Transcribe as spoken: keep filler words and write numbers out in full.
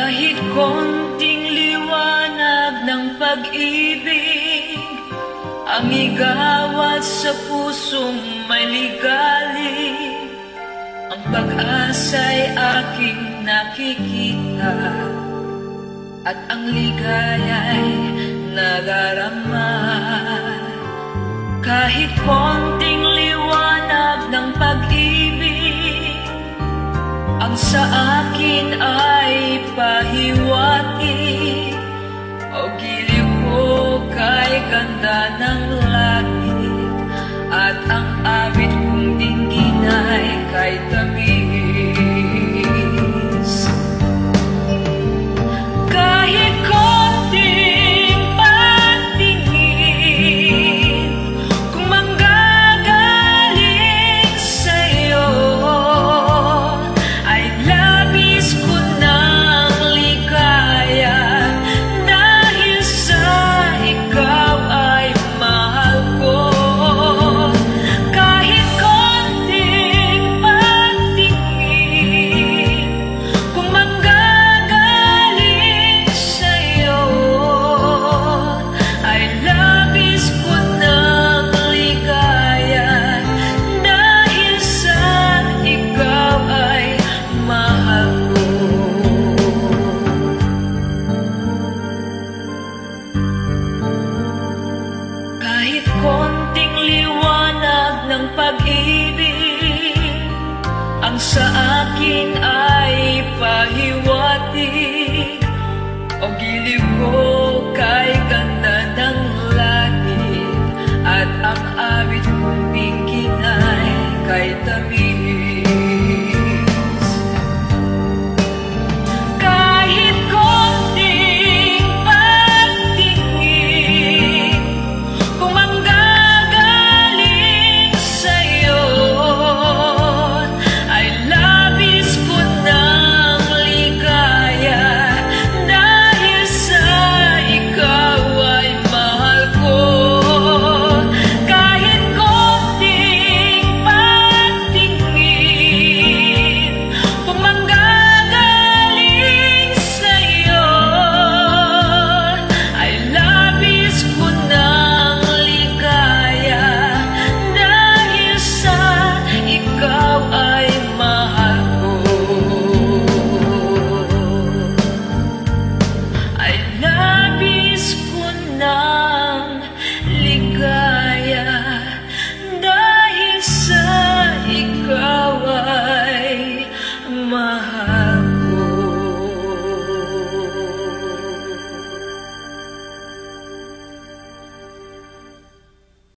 Kahit konting liwanag ng pag-ibig ang igawat sa pusong may ligalig, ang pag-asa'y aking nakikita at ang ligaya'y nadarama. Kahit konting liwanag ng pag-ibig ang sa akin ay pahiwatig, o giliw ko kay ganda ng langit, at ang awit kong dinggin ay kay tamis. Kahit konting pagtingin kung manggagaling sa'yo, ay labis ko ng ligaya dahil sa ikaw ay mahal ko. Kahit konting pagtingin kung manggagaling sa'yo, ay labis ko ng ligaya dahil sa ikaw ay mahal ko. Kahit konting liwanag ng pag-ibig ang sa akin ay pahiwatig, o giliw ko kay ganda